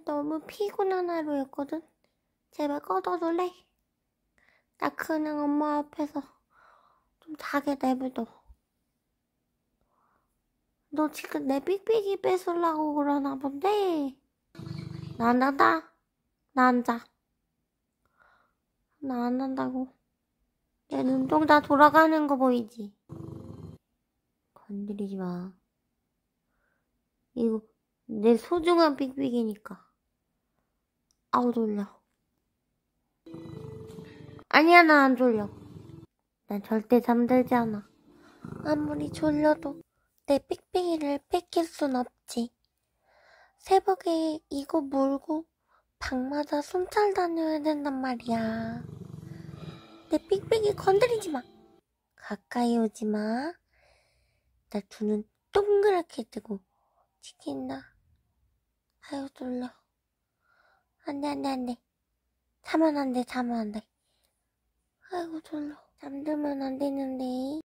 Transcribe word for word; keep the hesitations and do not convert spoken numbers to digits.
오늘 너무 피곤한 하루였거든. 제발 꺼둬줄래? 나 그냥 엄마 앞에서 좀 자게 내버려. 너 지금 내 삑삑이 뺏으려고 그러나 본데. 나 안 한다. 나 안 자. 나 안 한다고. 내 눈동자 돌아가는 거 보이지? 건드리지 마. 이거 내 소중한 삑삑이니까. 아우 졸려. 아니야, 나 안 졸려. 난 절대 잠들지 않아. 아무리 졸려도 내 삑삑이를 뺏길 순 없지. 새벽에 이거 몰고 방마다 순찰 다녀야 된단 말이야. 내 삑삑이 건드리지 마. 가까이 오지 마. 나 두 눈 동그랗게 뜨고 지킨다. 아유 졸려. 안돼 안돼 안돼. 자면 안돼 자면 안돼. 아이고 졸려. 잠들면 안 되는데.